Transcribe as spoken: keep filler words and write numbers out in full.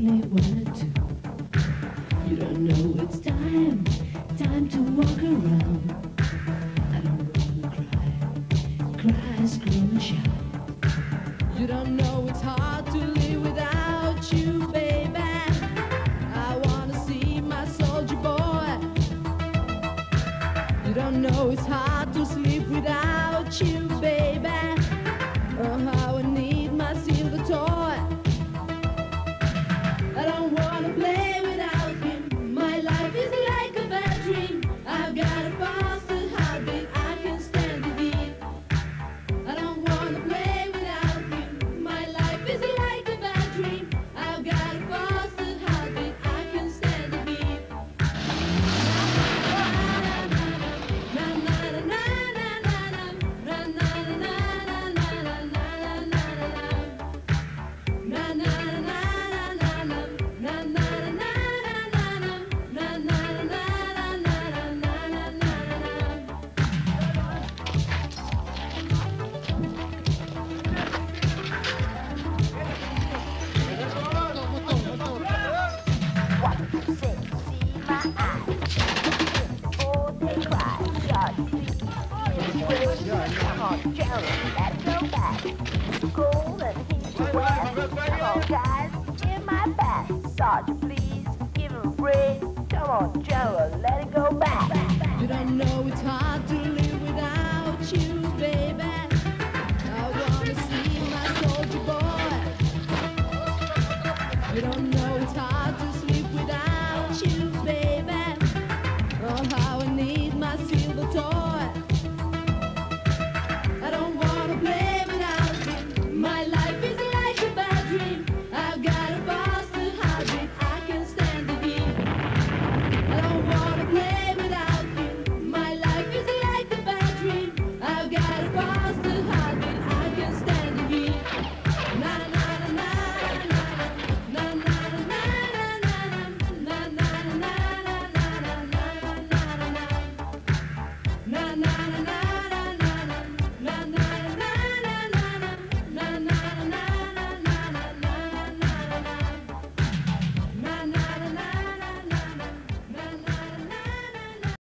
exactly what to do. You don't know it's time, time to walk around. I don't wanna cry, cry, scream and shout. You don't know it's hard to live without you, baby. I wanna see my soldier boy. You don't know it's hard to sleep without you, baby. Oh, how I need my silver toy. I don't wanna play without him. My life is like a bad dream. I've got a bastard heartbeat, I can stand the heat. I don't wanna play without him. My life is like a bad dream. I've got a bastard heartbeat, I can stand the heat. Na na na na na na na na na na na na na na na na Guys, in my back, Sergeant, please give him a break. Come on, General, let it go back. You don't know it's hard to live without you, baby.